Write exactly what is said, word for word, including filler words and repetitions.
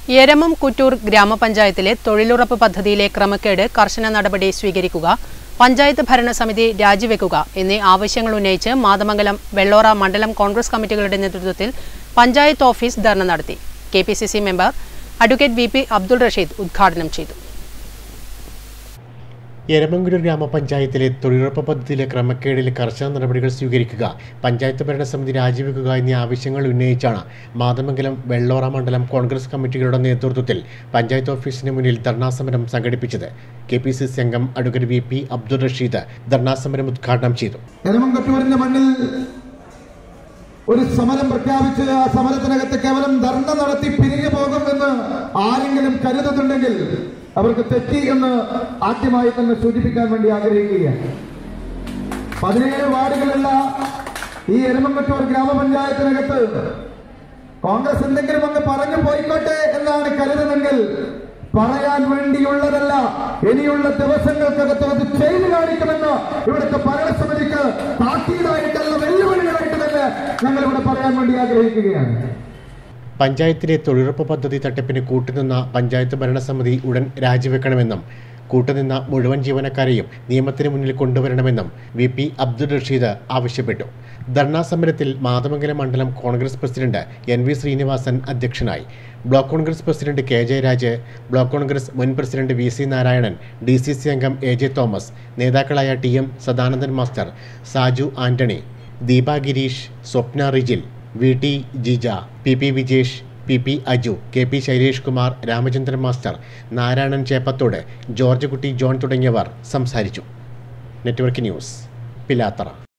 യെരമം കുറ്റൂർ ഗ്രാമപഞ്ചായത്തിലെ തൊഴിലുറപ്പ് പദ്ധതിയിലെ ക്രമക്കേട് കർശന നടപടി സ്വീകരിക്കുക, പഞ്ചായത്ത് ഭരണസമിതി രാജിവെക്കുക എന്നീ ആവശ്യങ്ങൾ ഉന്നയിച്ച് മാതമംഗലം വെള്ളോറ മണ്ഡലം കോൺഗ്രസ് കമ്മിറ്റികളുടെ നേതൃത്വത്തിൽ പഞ്ചായത്ത് ഓഫീസ് ധർണ നടത്തി. K P C C member advocate V P Abdul Rasheed ഉദ്ഘാടനം ചെയ്തു. യെരമംകുറ്റൂർ ഗ്രാമപഞ്ചായത്തിലെ തൊഴിലുറപ്പ് പദ്ധതിയിലെ ക്രമക്കേടിൽ കർശന നടപടികൾ സ്വീകരിക്കുക, പഞ്ചായത്ത് ഭരണസമിതി രാജിവെക്കുക എന്നീ ആവശ്യങ്ങൾ ഉന്നയിച്ചാണ് മാതമംഗലം വെള്ളോറ മണ്ഡലം കോൺഗ്രസ് കമ്മിറ്റികളുടെ നേതൃത്വത്തിൽ പഞ്ചായത്ത് ഓഫീസിന് മുന്നിൽ ധർണാസമരം സംഘടിപ്പിച്ചത്. കെ പി സി സി അംഗം advocate V P Abdul Rasheed ധർണാസമരം ഉദ്ഘാടനം ചെയ്തു. യെരമംകുറ്റൂരിന്റെ മണ്ണിൽ ഒരു സമരം പ്രഖ്യാപിച്ച് ആ സമരത്തിനകത്ത് കേവലം ധർണ നടത്തി പിരിഞ്ഞു പോകുമെന്ന് ആരെങ്കിലും കരുതുന്നുണ്ടെങ്കിൽ അവർക്ക് തെറ്റി എന്ന് ആദ്യമായി തന്നെ സൂചിപ്പിക്കാൻ വേണ്ടി ആഗ്രഹിക്കുകയാണ്. പതിനേഴ് വാർഡുകളുള്ള ഈ യെരമംകുറ്റൂർ ഗ്രാമപഞ്ചായത്തിനകത്ത് കോൺഗ്രസ് എന്തെങ്കിലും അങ്ങ് പറഞ്ഞു പോയിക്കോട്ടെ എന്നാണ് കരുതുന്നെങ്കിൽ പറയാൻ വേണ്ടിയുള്ളതല്ല, ഇനിയുള്ള ദിവസങ്ങൾക്കകത്ത് അത് ചെയ്തു കാണിക്കുമെന്ന് ഇവിടുത്തെ ഭരണസമിതിക്ക് താക്കീതായിട്ടുള്ള വെല്ലുവിളികളായിട്ട് തന്നെ ഞങ്ങൾ ഇവിടെ പറയാൻ വേണ്ടി ആഗ്രഹിക്കുകയാണ്. പഞ്ചായത്തിലെ തൊഴിലുറപ്പ് പദ്ധതി തട്ടിപ്പിന് കൂട്ടുനിന്ന പഞ്ചായത്ത് ഭരണസമിതി ഉടൻ രാജിവെക്കണമെന്നും കൂട്ടുനിന്ന മുഴുവൻ ജീവനക്കാരെയും നിയമത്തിന് മുന്നിൽ കൊണ്ടുവരണമെന്നും വി പി അബ്ദുൾ റഷീദ് ആവശ്യപ്പെട്ടു. ധർണാ സമരത്തിൽ മാതമംഗലം മണ്ഡലം Congress president N V Sreenivasan അധ്യക്ഷനായി. Block Congress president K Jayaraj, block Congress മുൻ president V C Narayanan, D C C അംഗം എ ജെ തോമസ്, നേതാക്കളായ T M Sadanandan master, Saju Antony, Deepa Gireesh, Swapna Rijil, V T Jija, P P Vijesh, P P Aju, K P Shailesh Kumar, Ramachandran master, Narayanan Cheppathodu, George Kutty John തുടങ്ങിയവർ സംസാരിച്ചു. Network news, Pilathara.